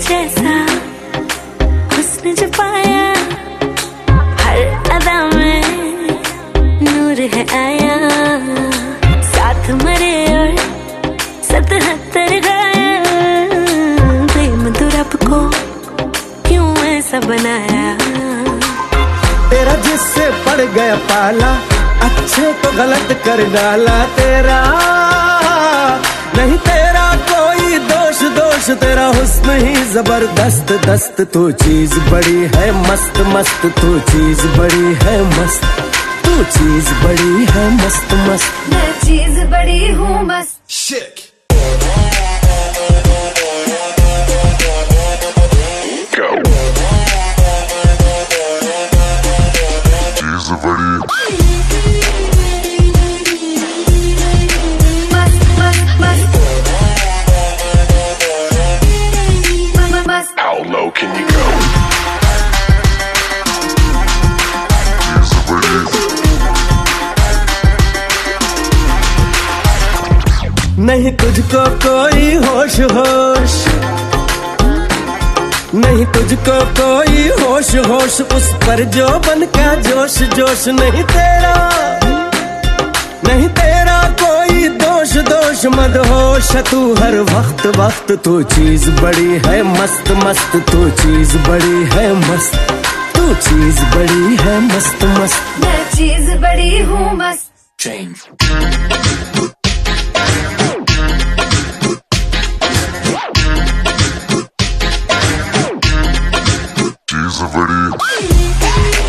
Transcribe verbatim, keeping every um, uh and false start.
जैसा हुस्न जो पाया, हर अदा में नूर है आया। साथ मरे और सतहत्तर गाया, प्रेम तो रब को क्यों ऐसा बनाया। तेरा जिससे पड़ गया पाला, अच्छे को गलत कर डाला। तेरा नहीं तेरा कोई दोष, दोष तेरा हुस्न ही जबरदस्त दस्त। तू चीज बड़ी है मस्त मस्त, तू चीज बड़ी है मस्त, तू चीज बड़ी है मस्त मस्त। मैं चीज बड़ी हूँ मस्त। Shit. Go. Chीज बड़ी How low can you go? नहीं तुझको कोई होश होश, नहीं तुझको कोई होश होश, उस पर जो बन का जोश जोश। नहीं तेरा नहीं तेरा कोई दोष दोष, मदहोश तू हर वक्त वक्त। तू चीज बड़ी है मस्त मस्त, तू चीज बड़ी है मस्त, तू चीज बड़ी है मस्त मस्त। मैं चीज बड़ी हूँ मस्त। Change. Chीज बड़ी